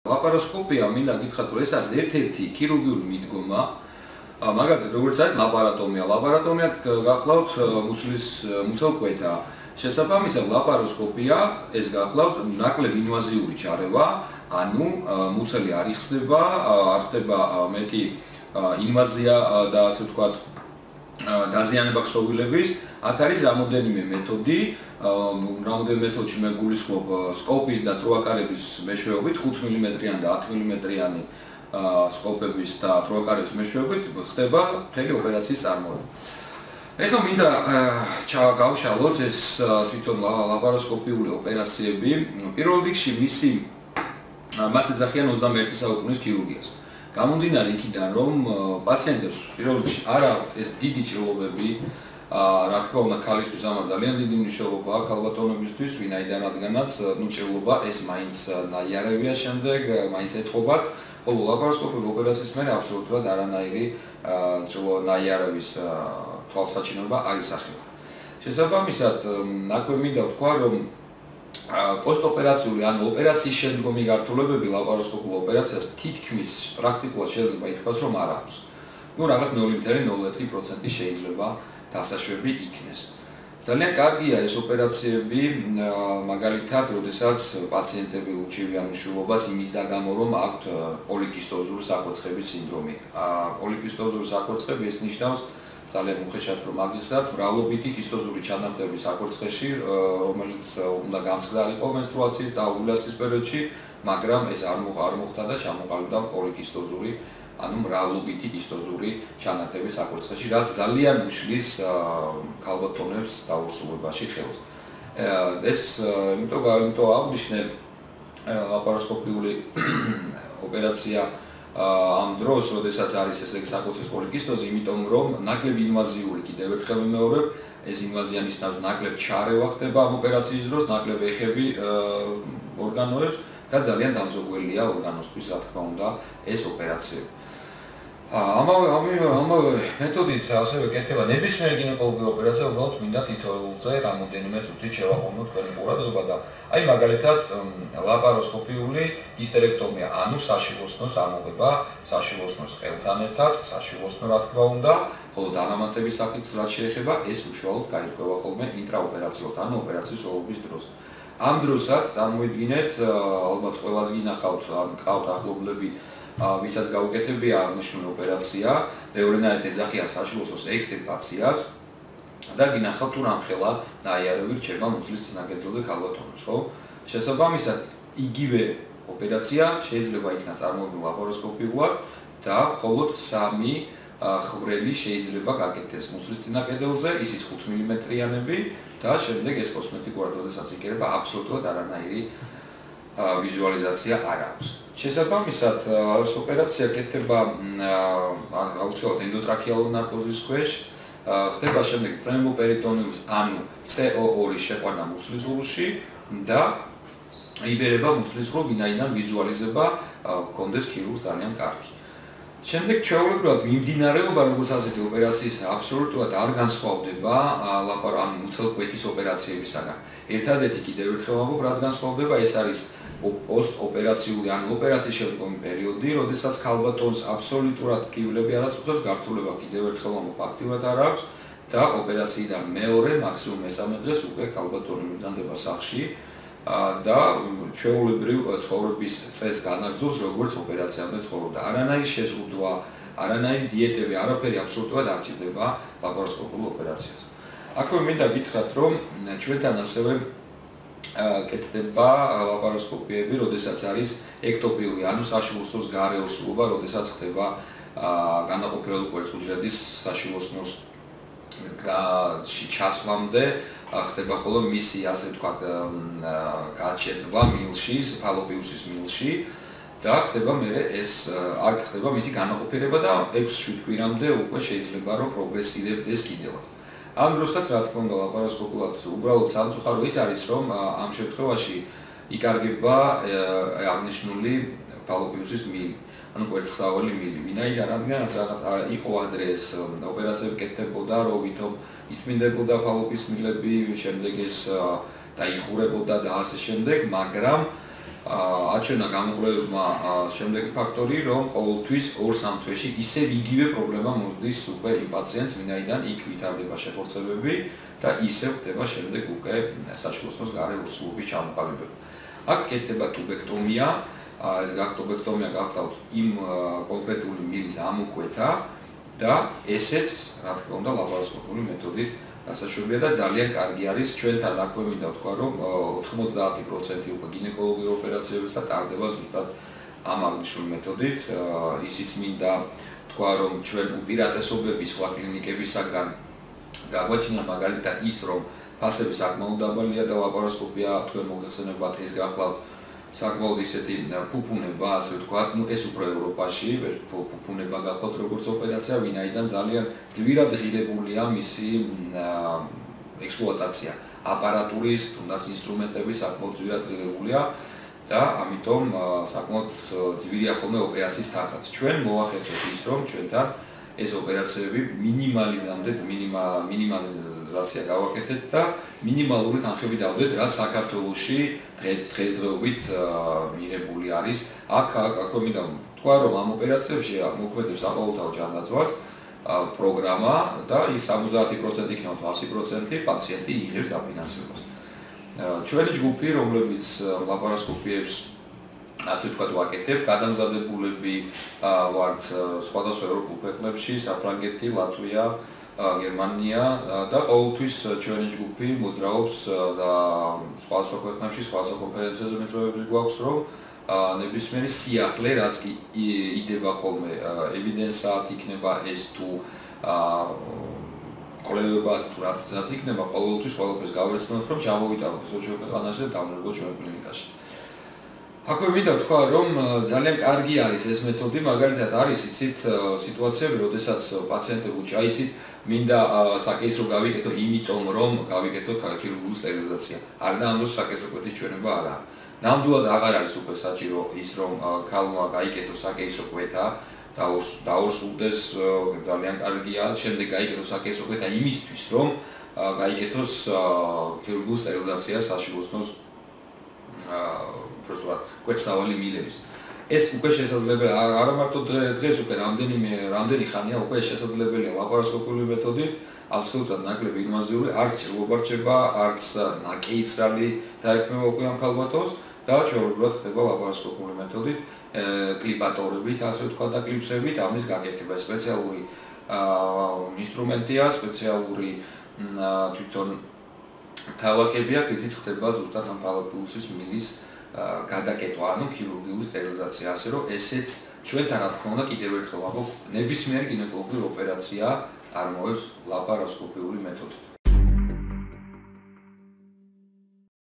ლაპაროსკოპია მინდა გითხრათ, რომ ეს არის ერთ-ერთი ქირურგიული მიდგომა. მაგალითად, როგორც არის ლაპარატომია. ლაპარატომია გახლავთ მუცელკვეთა. შესაბამისად, ლაპაროსკოპია ეს გახლავთ ნაკლებ ინვაზიური ჩარევა, ანუ მუცელი არ იხსნება, არ ხდება მეტი ინვაზია და ასე ვთქვათ დაზიანება ქსოვილების. აქ არის რამოდენიმე მეთოდი. რამოდენიმე მეთოდში მე გულისხმობ სკოპის და ტროაკარების მეშვეობით 5 მმ-იანი და 10 მმ-იანი სკოპების და ტროაკარების მეშვეობით ხდება მთელი ოპერაციის წარმოება. ეხლა მინდა გავშალოთ ეს თვითონ ლაპაროსკოპიული ოპერაციები. პირველ რიგში მას ეძახიან 21 საუკუნის ქირურგიას. გამომდინარე იქიდან, რომ პაციენტებს პირველ რიგში არ აქვს ეს დიდი ჭრილობები, რა თქმა უნდა, ქალისთვის ამას ძალიან დიდი მნიშვნელობა აქვს ქალბატონებისთვის, ვინაიდან რადგანაც ჭრილობა ეს მაინც ნაიარევია შემდეგ, მაინც ეთყობათ, ხოლო ლაპაროსკოპიული ოპერაციის მერე აბსოლუტურად არანაირი ნაიარევის თვალსაჩინოება არ ისახება. შესაბამისად, აქვე მინდა ვთქვა, რომ პოსტოპერაციული ან ოპერაციის შემდგომი გართულებები ლაპაროსკოპიულ ოპერაციას თითქმის პრაქტიკულად შეიძლება ითქვას, რომ არ აქვს. რაღაც 0.01% შეიძლება დასაშვები იქნეს. ძალიან კარგია ეს ოპერაციები, მაგალითად, როდესაც პაციენტები უჩივიან მნიშვნელობას იმის გამო, რომ აქვთ პოლიკისტოზური საკვერცხების სინდრომი. პოლიკისტოზური საკვერცხები ეს ნიშნავს ძალიან უხეშად რომ აგიხსნათ, მრავლობითი კისტოზური ჩანართები საკვერცხეში, რომელიც უნდა გამსხდარიყო მენსტრუაციის და ოვულაციის პერიოდში, მაგრამ ეს არ მოხდა და ჩამოყალიბდა პოლიკისტოზური, ანუ მრავლობითი კისტოზური ჩანართები საკვერცხეში, რაც ძალიან უშლის ქალბატონებს დაურსებობაში ხელს. ეს იმიტომ აღნიშნე ლაპაროსკოპიული ოპერაცია ამ დროს, როდესაც არის ესე საკვერცხის პოლიკისტოზი, იმიტომ რომ ნაკლებ ინვაზიური კიდევ ერთხელ ვიმეორებ, ეს ინვაზია ნიშნავს ნაკლებ ჩარევა ხდება ამ ოპერაციის დროს, ნაკლებ ეხები ორგანოებს და ძალიან დამზოგველია ორგანოსთვის, რა თქმა უნდა, ეს ოპერაციები. ამავე მეთოდით ასევე კეთდება ნებისმიერი გინეკოლოგიური ოპერაცია, უბრალოდ მინდა თითოეულზე რამოდენიმე წუთით შევაყოვნოთ თქვენი ყურადღება და აი მაგალითად ლაპაროსკოპიული ჰისტერექტომია, ანუ საშილოსნოს ამოღება, საშილოსნოს ყელთან ერთად, საშილოსნო რა თქმა უნდა, ხოლო დანამატების სახით რაც შეეხება, ეს უშუალოდ გაირკვევა ხოლმე ინტრაოპერაციულად, ანუ ოპერაციის ოლობის დროს. ამ დროსაც წარმოიდგინეთ, ალბათ ყველას გინახავთ, გყავთ ახლობლები, ვისაც გაუკეთებია აღნიშნული ოპერაცია, მეორენაირად ეძახიან საშილოსნოს ექსტირპაციას და გინახავთ თუ რამხელა ნაიარევი რჩება მუცლის წინაკედელზე ქალბატონებს, ხო? შესაბამისად, იგივე ოპერაცია შეიძლება იქნას წარმოებული ლაპაროსკოპიულად და მხოლოდ 3 ხვრელი შეიძლება გაკეთდეს მუცლის წინაკედელზე, ისიც 5 მმ-იანები და შემდეგ ეს კოსმეტიკურად როდესაც იკერება, აბსოლუტურად არანაირი ვიზუალიზაცია არ აქვს. შესაბამისად, ეს ოპერაცია კეთდება აუცილებლად ენდოტრაქეალური ნარკოზის ქვეშ, ხდება შემდეგ პნევმოპერიტონიუმის, ანუ CO2 შეყვანა მუცლის ღრუში და იბერება მუცლის ღრუ, ვინაიდან ვიზუალიზება გქონდეს ქირურგს ძალიან კარგი. შემდეგ ჩვეულებრივად მიმდინარეობა როგორც ასეთი ოპერაციის აბსოლუტურად არ განსხვავდება ან მუცელკვეთის ოპერაციებისაგან. ერთადერთი კიდევ ერთხელ ვამბობ, რაც განსხვავდება, ეს არის პოსტოპერაციული ან ოპერაციის შემდგომი პერიოდი, როდესაც ქალბატონს აბსოლუტურად ტკივილები არ აწუხებს, გართულება კიდევ ერთხელ ვამბობ, აქტიურად არ აქვს და ოპერაციიდან მეორე, მაქსიმუმ მესამე დღეს უკვე ქალბატონი მიბრძანდება სახლში და ჩვეულებრივ ცხოვრების წესს განაგრძობს, როგორც ოპერაციამდე ცხოვრობდა. არანაირი შეზღუდვა, არანაირი დიეტები, არაფერი აბსოლუტურად არ ჭირდება ლაპაროსკოპიულ ოპერაციას. აქვე მინდა გითხრათ, რომ ჩვენთან ასევე კეთდება ლაპაროსკოპიები, როდესაც არის ექტოპიური, ანუ საშილოსნოს გარეოსულობა, როდესაც ხდება განაყოფილებული კვერცხუჯრედის საშილოსნოს ჩასვლამდე ხდება ხოლმე მისი, ასე ვთქვათ, გაჩერდვა მილში, ფალოპიუსის მილში და ხდება მერე აქ ხდება მისი განაყოფილება და 6-7 კვირამდე უკვე შეიძლება რომ პროგრესირებდეს კიდევაც. ამ დროსაც რა თქმა უნდა ლაპაროსკოპულად უბრალოდ სამწუხარო ის არის, რომ ამ შემთხვევაში იკარგება აღნიშნული ფალოპიუსის მილი, ანუ კვერცხსავალი მილი, ვინაიდან რადგანაც რაღაც იყო ადრე ეს ოპერაციები კეთდებოდა, რომ ვითომ იწმინდებოდა ფალოპის მილები, შემდეგ ეს დაიხურებოდა და ასე შემდეგ, მაგრამ აჩვენა გამოკვლევებმა შემდეგი ფაქტორი, რომ ყოველთვის 2-3 თვეში ისევ იგივე პრობლემა მოსდის უკვე იმ პაციენტს, ვინაიდან იქ ვითარდება შეფორცებები და ისევ ხდება შემდეგ უკვე საჩხლოსნოს გარე ურსულობის ჩამოყალიბება. აქ კეთდება ტუბექტომია, ეს ტუბექტომია გახდათ იმ კონკრეტული მილის ამოკვეთა და ესეც, რა თქმა უნდა, ლაპაროსკოპიული მეთოდით დასაშვებია და ძალიან კარგი არის. ჩვენთან აქვე მინდა ვთქვა, რომ 90% უკვე გინეკოლოგიური ოპერაციებისა ტარდება ზუსტად ამ აღნიშნული მეთოდით. ისიც მინდა ვთქვა, რომ ჩვენ უპირატესობები სხვა კლინიკებისაგან გაგვაჩნია მაგალითად ის, რომ ფასები საკმაოდ დაბალია და ლაპაროსკოპია თქვენ მოგეხსენებათ ეს გახლავთ საკმაოდ ისეთი ფუფუნება, ასე ვთქვათ, ეს უფრო ევროპაში, ფუფუნება გახლავთ როგორც ოპერაცია, ვინაიდან ძალიან ძვირად ღირებულია მისი ექსპლუატაცია. აპარატურის, თუნდაც ინსტრუმენტების საკმაოდ ძვირად ღირებულია და ამიტომ საკმაოდ ძვირია ხოლმე ოპერაციის თარიღაც. ჩვენ მოვახერხეთ ის, რომ ჩვენთან ეს ოპერაციები მინიმალიზაცია გავაკეთეთ და მინიმალური თანხები დავდეთ, რაც საქართველოში დღესდღეობით მიღებული არის. აქვე მინდა ვთქვა, რომ ამ ოპერაციებში მოქმედებს საყოველთაო ჯანდაცვას პროგრამა და ის 70% იქნება 100% პაციენტი იღებს დაფინანსებას. ჩვენი ჯგუფი, რომლებიც ლაპაროსკოპიებს ასე ვთქვათ ვაკეთებ, გადამზადებულები ვართ სხვადასხვა ევროპულ ქვეყნებში, საფრანგეთი, ლატვია, გერმანია და ყოველთვის ჩვენი ჯგუფი მოძრაობს და სხვადასხვა ქვეყნებში, სხვადასხვა კონფერენციაზე მეწვევები გვაქვს, რომ ნებისმიერი სიახლე, რაც კი იდება ხოლმე ევიდენსად იქნება ეს თუ კვლევებად თუ რაც იქნება, ყოველთვის ყველაფერს გავერცხნოთ, რომ ჩამოვიტანოთ ეს ჩვენ ქვეყანაში და დავნერგოთ ჩვენ კლინიკაში. აქვე მინდა ვთქვა, რომ ძალიან კარგი არის ეს მეთოდი, მაგალითად არის იცით სიტუაციები, როდესაც პაციენტები ჩაიცით, მინდა საკეისრო გავიკეთო, იმიტომ რომ გავიკეთო ქირურგიული სტერილიზაცია. არ და ამ დროს საკეისრო კვეთის ჩვენება არ არის. ნამდვილად აღარ არის უკვე საჭირო ის, რომ ქალმა გაიკეთოს საკეისრო კვეთა, დაურსულდეს, ძალიან კარგია, შემდეგ გაიკეთოს საკეისრო კვეთა იმისთვის, რომ გაიკეთოს ქირურგიული სტერილიზაცია საშვილოსნოს კვეთსავალი მილების. ეს უკვე შესაძლებელია, არა მარტო დღეს უკვე რამდენი ხანია უკვე შესაძლებელია ლაპაროსკოპიული მეთოდით, აბსოლუტურად ნაკლები ინვაზიური, არც ჭრილობა რჩება, არც ნაკეისრალი დაექმება უკვე ამ ქალბატონს და ჩვეულებრივად ხდება ლაპაროსკოპიული მეთოდით, კლიპატორებით, ასე ვთქვათ და კლიპსებით ამის გაკეთება. სპეციალური ინსტრუმენტია, სპეციალური თვითონ თავაკებია, რითიც ხდება ზუსტად ამ ფალოპულუსის მილის გადაკეთვა, ანუ ქირურგიული სტერილიზაცია, ასე რომ ესეც ჩვენთან რა თქმა უნდა კიდევ ერთხელ ვამბობ, ნებისმიერი გინეკოლოგიური ოპერაცია წარმოებს ლაპაროსკოპიული მეთოდით.